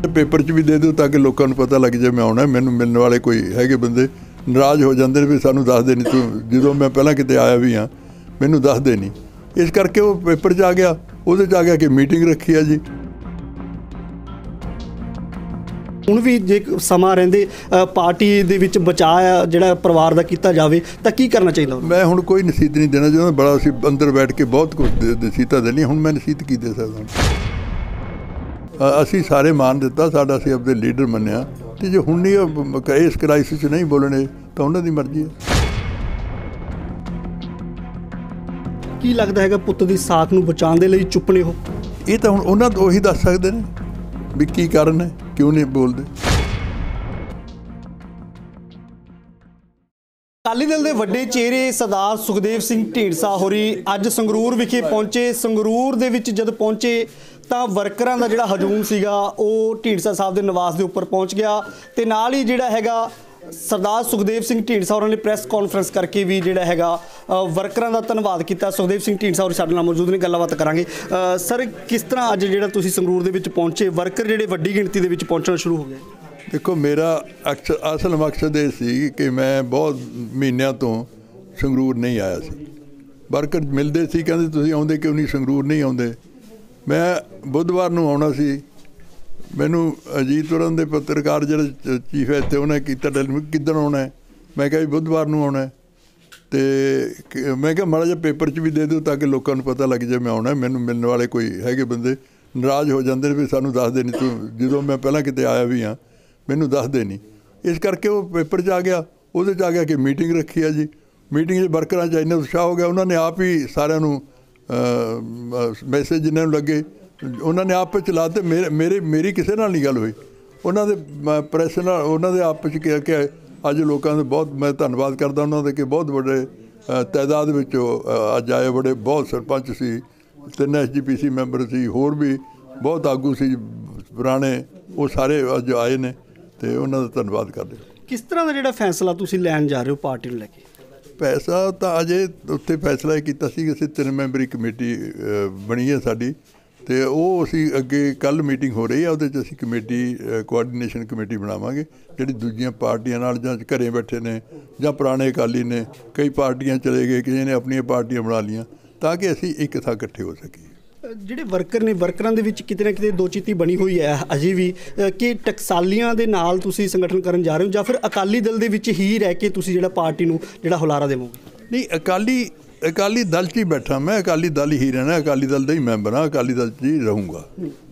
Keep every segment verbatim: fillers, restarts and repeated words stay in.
Paper च भी दे दो ताकि लोगों को पता लग जाए मैं आना। मैनू मिलने वाले कोई है बंदे नाराज़ हो जाते भी सानू दस दे नहीं, तू जो मैं पहला किते आया भी हाँ मैनू दस दे नहीं, इस करके वो पेपर च आ गया। उहदे च आ गया कि मीटिंग रखी है जी। ਹੁਣ ਵੀ ਜੇ ਸਮਾਂ ਰਹਿੰਦੇ ਪਾਰਟੀ ਦੇ ਵਿੱਚ ਬਚਾਅ ਜਿਹੜਾ ਪਰਿਵਾਰ ਦਾ ਕੀਤਾ ਜਾਵੇ ਤਾਂ ਕੀ ਕਰਨਾ ਚਾਹੀਦਾ? ਮੈਂ ਹੁਣ ਕੋਈ ਨਸੀਹਤ ਨਹੀਂ ਦੇਣਾ ਚਾਹੁੰਦਾ। ਬੜਾ ਅਸੀਂ ਅੰਦਰ ਬੈਠ ਕੇ ਬਹੁਤ ਕੁਝ ਨਸੀਹਤਾਂ ਦੇਣੀਆਂ, ਹੁਣ ਮੈਂ ਨਸੀਹਤ ਕੀ ਦੇ ਸਕਦਾ? ਅਸੀਂ ਸਾਰੇ ਮਾਨ ਦਿੱਤਾ ਸਾਡਾ, ਅਸੀਂ ਆਪਣੇ ਲੀਡਰ ਮੰਨਿਆ, ਤੇ ਜੇ ਹੁਣ ਨਹੀਂ ਇਸ ਕ੍ਰਾਈਸਿਸ 'ਚ ਨਹੀਂ ਬੋਲਣੇ ਤਾਂ ਉਹਨਾਂ ਦੀ ਮਰਜ਼ੀ ਹੈ। ਕੀ ਲੱਗਦਾ ਹੈਗਾ ਪੁੱਤ ਦੀ ਸਾਖ ਨੂੰ ਬਚਾਉਣ ਦੇ ਲਈ ਚੁੱਪ ਨੇ ਹੋ? ਇਹ ਤਾਂ ਹੁਣ ਉਹਨਾਂ ਤੋਂ ਉਹੀ ਦੱਸ ਸਕਦੇ ਨੇ ਵੀ ਕੀ ਕਾਰਨ ਹੈ, ਕਿਉਂ ਨਹੀਂ ਬੋਲਦੇ। ਅਕਾਲੀ ਦਲ ਦੇ ਵੱਡੇ ਚਿਹਰੇ ਸਰਦਾਰ ਸੁਖਦੇਵ ਸਿੰਘ ਢੀਂਡਸਾ ਹੋਰੀ ਅੱਜ ਸੰਗਰੂਰ ਵਿਖੇ ਪਹੁੰਚੇ। ਸੰਗਰੂਰ ਦੇ ਵਿੱਚ ਜਦ ਪਹੁੰਚੇ ਤਾਂ ਵਰਕਰਾਂ ਦਾ ਜਿਹੜਾ ਹਜੂਮ ਸੀਗਾ ਉਹ ਢੀਂਡਸਾ ਸਾਹਿਬ ਦੇ ਨਿਵਾਸ ਦੇ ਉੱਪਰ ਪਹੁੰਚ ਗਿਆ, ਤੇ ਨਾਲ ਹੀ ਜਿਹੜਾ ਹੈਗਾ ਸਰਦਾਰ ਸੁਖਦੇਵ ਸਿੰਘ ਢੀਂਡਸਾ ਹੋਰਾਂ ਨੇ ਪ੍ਰੈਸ ਕਾਨਫਰੰਸ ਕਰਕੇ ਵੀ ਜਿਹੜਾ ਹੈਗਾ ਵਰਕਰਾਂ ਦਾ ਧੰਨਵਾਦ ਕੀਤਾ। ਸੁਖਦੇਵ ਸਿੰਘ ਢੀਂਡਸਾ ਹੋਰੀ ਸਾਡੇ ਨਾਲ ਮੌਜੂਦ ਨੇ, ਗੱਲਬਾਤ ਕਰਾਂਗੇ। ਸਰ, ਕਿਸ ਤਰ੍ਹਾਂ ਅੱਜ ਜਿਹੜਾ ਤੁਸੀਂ ਸੰਗਰੂਰ ਦੇ ਵਿੱਚ ਪਹੁੰਚੇ, ਵਰਕਰ ਜਿਹੜੇ ਵੱਡੀ ਗਿਣਤੀ ਦੇ ਵਿੱਚ ਪਹੁੰਚਣਾ ਸ਼ੁਰੂ ਹੋ ਗਏ? ਦੇਖੋ, ਮੇਰਾ ਅਕਸਰ ਅਸਲ ਮਕਸਦ ਇਹ ਸੀ ਕਿ ਮੈਂ ਬਹੁਤ ਮਹੀਨਿਆਂ ਤੋਂ ਸੰਗਰੂਰ ਨਹੀਂ ਆਇਆ ਸੀ। ਵਰਕਰ ਮਿਲਦੇ ਸੀ, ਕਹਿੰਦੇ ਤੁਸੀਂ ਆਉਂਦੇ ਕਿਉਂ ਨਹੀਂ, ਸੰਗਰੂਰ ਨਹੀਂ ਆਉਂਦੇ। ਮੈਂ ਬੁੱਧਵਾਰ ਨੂੰ ਆਉਣਾ ਸੀ। ਮੈਨੂੰ ਅਜੀਤ ਹੋਰਾਂ ਦੇ ਪੱਤਰਕਾਰ ਜਿਹੜੇ ਚੀਫ ਹੈ ਇੱਥੇ ਉਹਨੇ ਕੀਤਾ ਟੈਲੀਫੋਨ, ਕਿੱਦਣ ਆਉਣਾ ਹੈ? ਮੈਂ ਕਿਹਾ ਵੀ ਬੁੱਧਵਾਰ ਨੂੰ ਆਉਣਾ। ਅਤੇ ਮੈਂ ਕਿਹਾ ਮਾੜਾ ਜਿਹਾ ਪੇਪਰ 'ਚ ਵੀ ਦੇ ਦਿਓ ਤਾਂ ਕਿ ਲੋਕਾਂ ਨੂੰ ਪਤਾ ਲੱਗ ਜਾਏ ਮੈਂ ਆਉਣਾ। ਮੈਨੂੰ ਮਿਲਣ ਵਾਲੇ ਕੋਈ ਹੈਗੇ ਬੰਦੇ ਨਾਰਾਜ਼ ਹੋ ਜਾਂਦੇ ਨੇ ਵੀ ਸਾਨੂੰ ਦੱਸ ਦੇ ਨਹੀਂ, ਤੂੰ ਜਦੋਂ ਮੈਂ ਪਹਿਲਾਂ ਕਿਤੇ ਆਇਆ ਵੀ ਹਾਂ ਮੈਨੂੰ ਦੱਸ ਦੇ ਨਹੀਂ, ਇਸ ਕਰਕੇ ਉਹ ਪੇਪਰ 'ਚ ਆ ਗਿਆ। ਉਹਦੇ 'ਚ ਆ ਗਿਆ ਕਿ ਮੀਟਿੰਗ ਰੱਖੀ ਹੈ ਜੀ। ਮੀਟਿੰਗ 'ਚ ਵਰਕਰਾਂ 'ਚ ਇੰਨਾ ਉਤਸ਼ਾਹ ਹੋ ਗਿਆ, ਉਹਨਾਂ ਨੇ ਆਪ ਹੀ ਸਾਰਿਆਂ ਨੂੰ ਮੈਸੇਜ ਜਿਨ੍ਹਾਂ ਨੂੰ ਲੱਗੇ ਉਹਨਾਂ ਨੇ ਆਪ ਚਲਾ ਦਿੱਤੇ। ਮੇਰੇ ਮੇਰੇ ਮੇਰੀ ਕਿਸੇ ਨਾਲ ਨਹੀਂ ਗੱਲ ਹੋਈ, ਉਹਨਾਂ ਦੇ ਪ੍ਰੈਸ ਨਾਲ ਉਹਨਾਂ ਦੇ ਆਪਸ 'ਚ ਕਿਹਾ ਕਿ ਅੱਜ ਲੋਕਾਂ ਦੇ ਬਹੁਤ ਮੈਂ ਧੰਨਵਾਦ ਕਰਦਾ ਉਹਨਾਂ ਦੇ ਕਿ ਬਹੁਤ ਵੱਡੇ ਤਾਦਾਦ ਵਿੱਚ ਅੱਜ ਆਏ। ਬੜੇ ਬਹੁਤ ਸਰਪੰਚ ਸੀ, ਤਿੰਨ ਐਸ ਜੀ ਪੀ ਸੀ ਮੈਂਬਰ ਸੀ, ਹੋਰ ਵੀ ਬਹੁਤ ਆਗੂ ਸੀ ਪੁਰਾਣੇ, ਉਹ ਸਾਰੇ ਅੱਜ ਆਏ ਨੇ ਅਤੇ ਉਹਨਾਂ ਦਾ ਧੰਨਵਾਦ ਕਰਦੇ। ਕਿਸ ਤਰ੍ਹਾਂ ਦਾ ਜਿਹੜਾ ਫੈਸਲਾ ਤੁਸੀਂ ਲੈਣ ਜਾ ਰਹੇ ਹੋ ਪਾਰਟੀ ਨੂੰ ਲੈ ਕੇ? ਪੈਸਾ ਤਾਂ ਅਜੇ ਉੱਥੇ ਫੈਸਲਾ ਇਹ ਕੀਤਾ ਸੀ ਕਿ ਅਸੀਂ ਤਿੰਨ ਮੈਂਬਰੀ ਕਮੇਟੀ ਬਣੀ ਹੈ ਸਾਡੀ, ਅਤੇ ਉਹ ਅਸੀਂ ਅੱਗੇ ਕੱਲ੍ਹ ਮੀਟਿੰਗ ਹੋ ਰਹੀ ਹੈ, ਉਹਦੇ 'ਚ ਅਸੀਂ ਕਮੇਟੀ ਕੋਆਰਡੀਨੇਸ਼ਨ ਕਮੇਟੀ ਬਣਾਵਾਂਗੇ ਜਿਹੜੀ ਦੂਜੀਆਂ ਪਾਰਟੀਆਂ ਨਾਲ ਜਾਂ ਘਰੇ ਬੈਠੇ ਨੇ ਜਾਂ ਪੁਰਾਣੇ ਅਕਾਲੀ ਨੇ, ਕਈ ਪਾਰਟੀਆਂ ਚਲੇ ਗਏ, ਕਿਸੇ ਨੇ ਆਪਣੀਆਂ ਪਾਰਟੀਆਂ ਬਣਾ ਲਈਆਂ, ਤਾਂ ਕਿ ਅਸੀਂ ਇੱਕ ਥਾਂ ਇਕੱਠੇ ਹੋ ਸਕੀਏ। ਜਿਹੜੇ ਵਰਕਰ ਨੇ, ਵਰਕਰਾਂ ਦੇ ਵਿੱਚ ਕਿਤੇ ਨਾ ਕਿਤੇ ਦੋ ਚੀਤੀ ਬਣੀ ਹੋਈ ਹੈ ਅਜੇ ਵੀ ਕਿ ਟਕਸਾਲੀਆਂ ਦੇ ਨਾਲ ਤੁਸੀਂ ਸੰਗਠਨ ਕਰਨ ਜਾ ਰਹੇ ਹੋ ਜਾਂ ਫਿਰ ਅਕਾਲੀ ਦਲ ਦੇ ਵਿੱਚ ਹੀ ਰਹਿ ਕੇ ਤੁਸੀਂ ਜਿਹੜਾ ਪਾਰਟੀ ਨੂੰ ਜਿਹੜਾ ਹੁਲਾਰਾ ਦੇਵੋਗੇ? ਨਹੀਂ, ਅਕਾਲੀ ਅਕਾਲੀ ਦਲ 'ਚ ਹੀ ਬੈਠਾ ਮੈਂ, ਅਕਾਲੀ ਦਲ ਹੀ ਰਹਿਣਾ, ਅਕਾਲੀ ਦਲ ਦਾ ਹੀ ਮੈਂਬਰ ਹਾਂ, ਅਕਾਲੀ ਦਲ 'ਚ ਹੀ ਰਹੂੰਗਾ।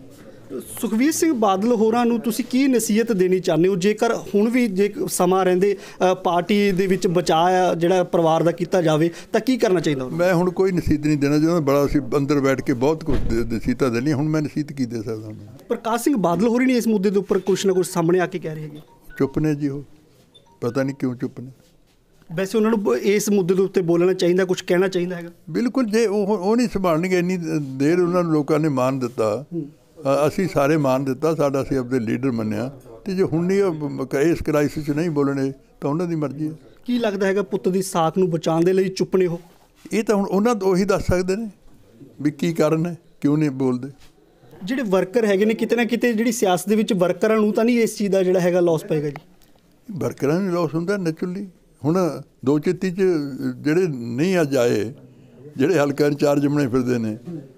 ਸੁਖਬੀਰ ਸਿੰਘ ਬਾਦਲ ਹੋਰਾਂ ਨੂੰ ਤੁਸੀਂ ਕੀ ਨਸੀਹਤ ਦੇਣੀ ਚਾਹੁੰਦੇ ਹੋ, ਜੇਕਰ ਹੁਣ ਵੀ ਜੇ ਸਮਾਂ ਰਹਿੰਦੇ ਪਾਰਟੀ ਦੇ ਵਿੱਚ ਬਚਾਅ ਜਿਹੜਾ ਪਰਿਵਾਰ ਦਾ ਕੀਤਾ ਜਾਵੇ ਤਾਂ ਕੀ ਕਰਨਾ ਚਾਹੀਦਾ? ਮੈਂ ਹੁਣ ਕੋਈ ਨਸੀਹਤ ਨਹੀਂ ਦੇਣਾ ਚਾਹੁੰਦਾ। ਬੜਾ ਅਸੀਂ ਅੰਦਰ ਬੈਠ ਕੇ ਬਹੁਤ ਕੁਝ ਨਸੀਹਤਾਂ ਦੇਣੀਆਂ, ਹੁਣ ਮੈਂ ਨਸੀਹਤ ਕੀ ਦੇ ਸਕਦਾ? ਪ੍ਰਕਾਸ਼ ਸਿੰਘ ਬਾਦਲ ਹੋਰੀ ਨੇ ਇਸ ਮੁੱਦੇ ਦੇ ਉੱਪਰ ਕੁਛ ਨਾ ਕੁਛ ਸਾਹਮਣੇ ਆ ਕੇ ਕਹਿ ਰਹੇ ਹੈਗੇ। ਚੁੱਪ ਨੇ ਜੀ, ਉਹ ਪਤਾ ਨਹੀਂ ਕਿਉਂ ਚੁੱਪ ਨੇ। ਵੈਸੇ ਉਹਨਾਂ ਨੂੰ ਇਸ ਮੁੱਦੇ ਦੇ ਉੱਤੇ ਬੋਲਣਾ ਚਾਹੀਦਾ, ਕੁਛ ਕਹਿਣਾ ਚਾਹੀਦਾ ਹੈਗਾ। ਬਿਲਕੁਲ, ਜੇ ਉਹ ਉਹ ਨਹੀਂ ਸੰਭਾਲਣਗੇ, ਇੰਨੀ ਦੇਰ ਉਹਨਾਂ ਨੂੰ ਲੋਕਾਂ ਨੇ ਮਾਨ ਦਿੱਤਾ, ਅਸੀਂ ਸਾਰੇ ਮਾਨ ਦਿੱਤਾ ਸਾਡਾ, ਅਸੀਂ ਆਪਣੇ ਲੀਡਰ ਮੰਨਿਆ, ਅਤੇ ਜੇ ਹੁਣ ਨਹੀਂ ਇਸ ਕ੍ਰਾਈਸਿਸ 'ਚ ਨਹੀਂ ਬੋਲਣੇ ਤਾਂ ਉਹਨਾਂ ਦੀ ਮਰਜ਼ੀ ਹੈ। ਕੀ ਲੱਗਦਾ ਹੈਗਾ ਪੁੱਤ ਦੀ ਸਾਖ ਨੂੰ ਬਚਾਉਣ ਦੇ ਲਈ ਚੁੱਪ ਨੇ ਹੋ? ਇਹ ਤਾਂ ਹੁਣ ਉਹਨਾਂ ਤੋਂ ਉਹੀ ਦੱਸ ਸਕਦੇ ਨੇ ਵੀ ਕੀ ਕਾਰਨ ਹੈ, ਕਿਉਂ ਨਹੀਂ ਬੋਲਦੇ। ਜਿਹੜੇ ਵਰਕਰ ਹੈਗੇ ਨੇ ਕਿਤੇ ਨਾ ਕਿਤੇ ਜਿਹੜੀ ਸਿਆਸਤ ਦੇ ਵਿੱਚ ਵਰਕਰਾਂ ਨੂੰ ਤਾਂ ਨਹੀਂ ਇਸ ਚੀਜ਼ ਦਾ ਜਿਹੜਾ ਹੈਗਾ ਲੋਸ ਪਏਗਾ ਜੀ? ਵਰਕਰਾਂ ਨੂੰ ਲੋਸ ਹੁੰਦਾ ਨੈਚੁਰਲੀ। ਹੁਣ ਦੋ ਚਿੱਤੀ 'ਚ ਜਿਹੜੇ ਨਹੀਂ ਅੱਜ ਆਏ, ਜਿਹੜੇ ਹਲਕਾ ਇੰਚਾਰਜ ਬਣੇ ਫਿਰਦੇ ਨੇ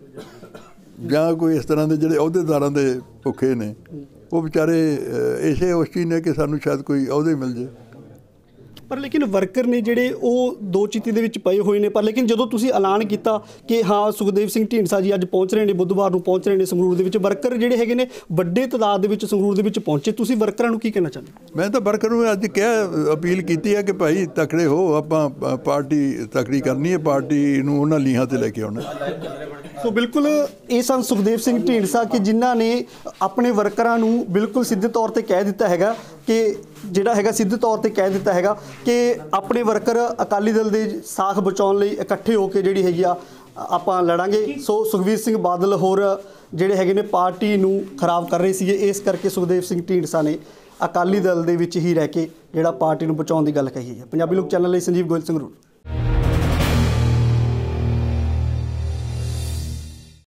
ਜਾਂ ਕੋਈ ਇਸ ਤਰ੍ਹਾਂ ਦੇ ਜਿਹੜੇ ਅਹੁਦੇਦਾਰਾਂ ਦੇ ਭੁੱਖੇ ਨੇ, ਉਹ ਵਿਚਾਰੇ ਇਸੇ ਉਸ ਚੀਜ਼ ਨੇ ਕਿ ਸਾਨੂੰ ਸ਼ਾਇਦ ਕੋਈ ਅਹੁਦੇ ਮਿਲ ਜਾਏ। ਪਰ ਲੇਕਿਨ ਵਰਕਰ ਨੇ ਜਿਹੜੇ ਉਹ ਦੋ ਚਿੱਤੀ ਦੇ ਵਿੱਚ ਪਏ ਹੋਏ ਨੇ, ਪਰ ਲੇਕਿਨ ਜਦੋਂ ਤੁਸੀਂ ਐਲਾਨ ਕੀਤਾ ਕਿ ਹਾਂ ਸੁਖਦੇਵ ਸਿੰਘ ਢੀਂਡਸਾ ਜੀ ਅੱਜ ਪਹੁੰਚ ਰਹੇ ਨੇ, ਬੁੱਧਵਾਰ ਨੂੰ ਪਹੁੰਚ ਰਹੇ ਨੇ ਸੰਗਰੂਰ ਦੇ ਵਿੱਚ, ਵਰਕਰ ਜਿਹੜੇ ਹੈਗੇ ਨੇ ਵੱਡੇ ਤਾਦਾਦ ਦੇ ਵਿੱਚ ਸੰਗਰੂਰ ਦੇ ਵਿੱਚ ਪਹੁੰਚੇ, ਤੁਸੀਂ ਵਰਕਰਾਂ ਨੂੰ ਕੀ ਕਹਿਣਾ ਚਾਹੁੰਦੇ? ਮੈਂ ਤਾਂ ਵਰਕਰ ਨੂੰ ਅੱਜ ਕਿਹਾ, ਅਪੀਲ ਕੀਤੀ ਹੈ ਕਿ ਭਾਈ ਤਕੜੇ ਹੋ, ਆਪਾਂ ਪਾਰਟੀ ਤਕੜੀ ਕਰਨੀ ਹੈ, ਪਾਰਟੀ ਨੂੰ ਉਹਨਾਂ ਲੀਹਾਂ 'ਤੇ ਲੈ ਕੇ ਆਉਣਾ। ਸੋ ਬਿਲਕੁਲ ਇਹ ਸਨ ਸੁਖਦੇਵ ਸਿੰਘ ਢੀਂਡਸਾ ਕਿ ਜਿਨ੍ਹਾਂ ਨੇ ਆਪਣੇ ਵਰਕਰਾਂ ਨੂੰ ਬਿਲਕੁਲ ਸਿੱਧੇ ਤੌਰ 'ਤੇ ਕਹਿ ਦਿੱਤਾ ਹੈਗਾ ਕਿ ਜਿਹੜਾ ਹੈਗਾ ਸਿੱਧੇ ਤੌਰ 'ਤੇ ਕਹਿ ਦਿੱਤਾ ਹੈਗਾ ਕਿ ਆਪਣੇ ਵਰਕਰ ਅਕਾਲੀ ਦਲ ਦੇ ਸਾਖ ਬਚਾਉਣ ਲਈ ਇਕੱਠੇ ਹੋ ਕੇ ਜਿਹੜੀ ਹੈਗੀ ਆ ਆਪਾਂ ਲੜਾਂਗੇ। ਸੋ ਸੁਖਬੀਰ ਸਿੰਘ ਬਾਦਲ ਹੋਰ ਜਿਹੜੇ ਹੈਗੇ ਨੇ ਪਾਰਟੀ ਨੂੰ ਖਰਾਬ ਕਰ ਰਹੇ ਸੀਗੇ, ਇਸ ਕਰਕੇ ਸੁਖਦੇਵ ਸਿੰਘ ਢੀਂਡਸਾ ਨੇ ਅਕਾਲੀ ਦਲ ਦੇ ਵਿੱਚ ਹੀ ਰਹਿ ਕੇ ਜਿਹੜਾ ਪਾਰਟੀ ਨੂੰ ਬਚਾਉਣ ਦੀ ਗੱਲ ਕਹੀ ਹੈ। ਪੰਜਾਬੀ ਲੋਕ ਚੈਨਲ ਲਈ ਸੰਜੀਵ ਗੋਇਲ, ਸੰਗਰੂਰ।